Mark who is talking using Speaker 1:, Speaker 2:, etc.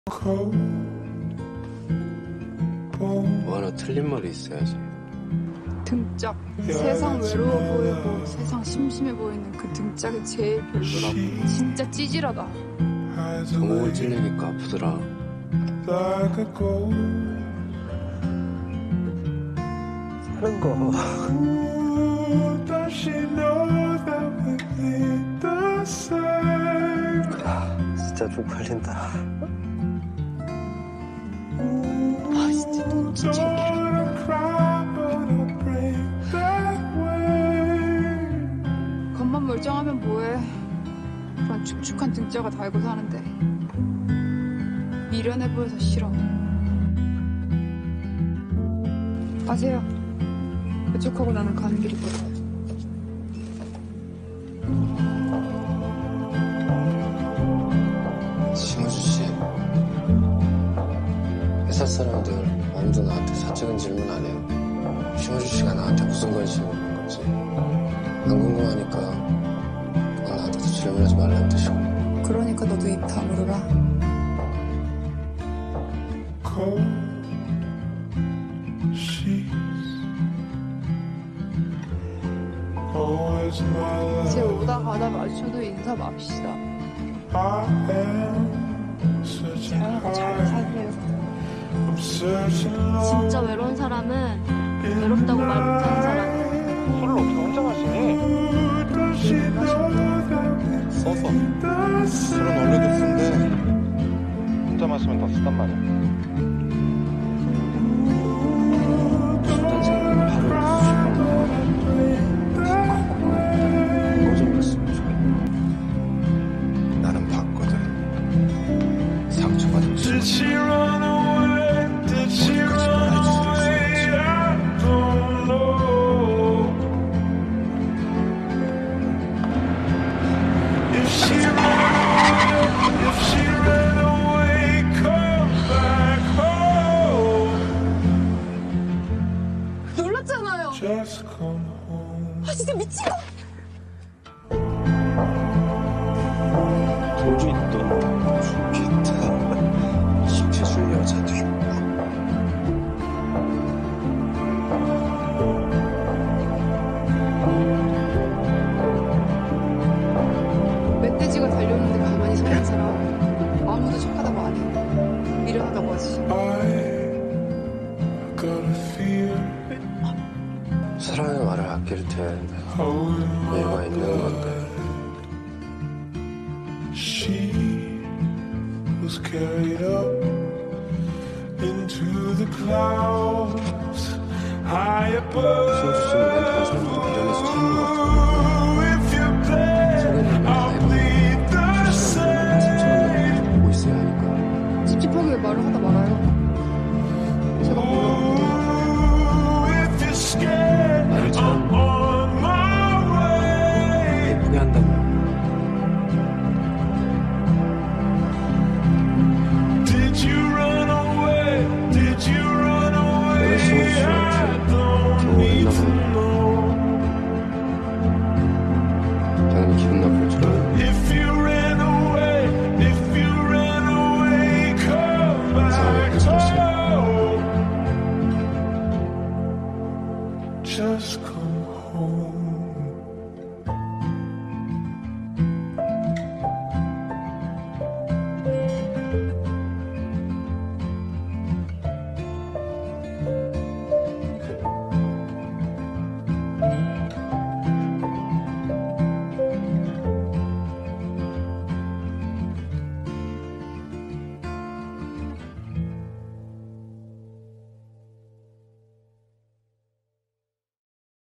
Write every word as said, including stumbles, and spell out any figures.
Speaker 1: 뭐 하나 틀린 말이 있어야지.
Speaker 2: 등짝. 세상 외로워 보이고 세상 심심해 보이는 그 등짝이 제일 별로라고. 진짜 찌질하다.
Speaker 1: 정목을 찔리니까 아프더라.
Speaker 3: 사는 거. 아, 진짜 쪽팔린다.
Speaker 2: 아 진짜 눈치 챙기라. 겉만 멀쩡하면 뭐해. 그런 축축한 등짝을 달고 사는데 미련해 보여서 싫어. 가세요. 그쪽하고 나는 가는 길이 멀어요.
Speaker 1: 심우주 씨, 회사 사람들 아무도 나한테 사적인 질문 안 해요. 심우주 씨가 나한테 무슨 관심이 있는 건지 안 궁금하니까 그냥 나한테도 질문하지 말라는 뜻이고.
Speaker 2: 그러니까 너도 입 다물어라. 이제 오다 가다 마주쳐도 인사 맙시다. 잘, 잘 살래요.
Speaker 4: 진짜 외로운 사람은 외롭다고 말 못하는 사람이야.
Speaker 5: 술을 어떻게 혼자 마시니? 써서. 술은 원래도 쓴데 혼자 마시면 더 쓰단 말이야.
Speaker 1: 어떤 생각을 하루에 수십 번 꺼져버렸으면 좋겠네. 나는 봤거든. 상처받은 친구 어디까지 말해줄 수 있을지.
Speaker 2: 놀랐잖아요. 아 진짜 미친 거.
Speaker 1: 돈이 있던 좋겠다. 시켜줄 여자도 있고.
Speaker 2: 멧돼지가 달려오는데 가만히 서 있는 사람 아무도 착하다고 안 해. 미련하다고 하지.
Speaker 1: 사랑의 말을 아낄 땐 예의가 있는 건데.
Speaker 6: She was carried up into the clouds high above.
Speaker 1: 심우주 씨는 난 다른 사람들 미련해서 참는 것 같아. 소개는 다 해보고 다른 사람들만 상처받는 걸 보고 있어야 하니까.
Speaker 2: 찝찝하게 말을 하다 말아요. 제가 몰라.